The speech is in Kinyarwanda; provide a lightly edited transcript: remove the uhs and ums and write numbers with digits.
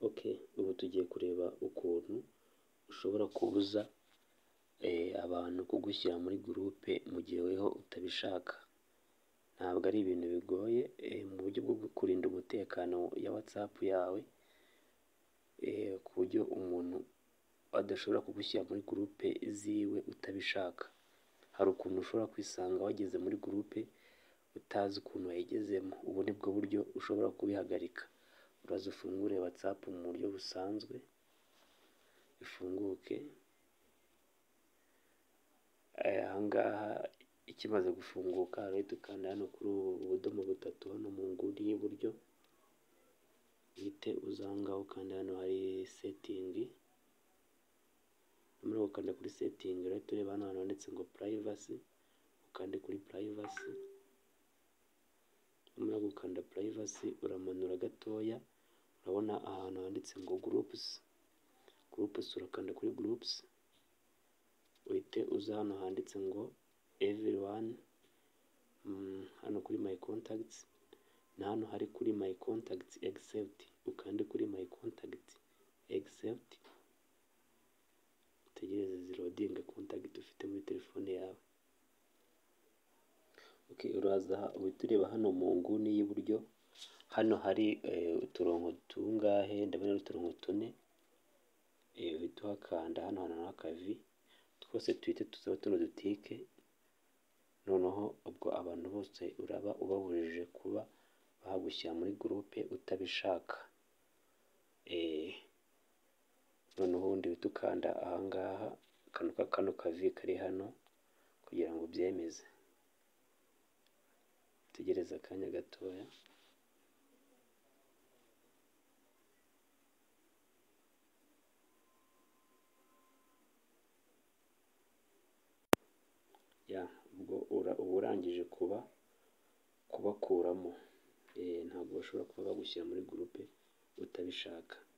Ubu tugiye kureba ukuntu ushobora kubuza abantu kugushyira muri gurupe mu gihe weho utabishaka. Ntabwo ari ibintu bigoye, mu buryo bwo kurinda umutekano ya WhatsApp yawe, ku buryo umuntu adashobora kugushyira muri gurupe ziwe utabishaka. Hari ukuntu ushobora kwisanga wageze muri gurupe utazi ukuntu wayigezemo. Ubu ni bwo buryo ushobora kubihagarika. Uraza ufungure WhatsApp mu buryo busanzwe, ifunguke. Aha ngaha ikimaze gufunguka urahita ukanda hano kuri ubu budomo butatu hano mu nguni y'iburyo, uhite uza aha ngaha ukanda hano hari setingi. Numara gukanda kuri setingi urahita ureba hano hantu handitse ngo purayivasi, ukande kuri purayivasi. Numara gukanda purayivasi uramanura gatoya, urabona ahantu handitse ngo gurupusi. Gurupusi urakanda kuri gurupusi, uhite uza hano handitse ngo everyone, hano kuri my contacts, na hano hari kuri my contacts except, ukande kuri my contacts except, utegereze zilodinga contact ufite muri telefone yawe. Uraza uhita ureba hano mu nguni y'iburyo, hano hari uturongo tungahe, ndabona ari uturongo 4, uhita uhakanda hano hantu n'akavi, twose tuhite tuzaba tuno dutike. Noneho ubwo abantu bose uraba ubabujije kuba bahagushyira muri gurupe utabishaka. Noneho ubundi uhita ukanda aha ngaha kano kavi kari hano kugira ngo ubyemeze. Tegereza akanya gatoya. Ubwo uba urangije kubakuramo. Ntabwo bashobora kuba bagushyira muri gurupe utabishaka.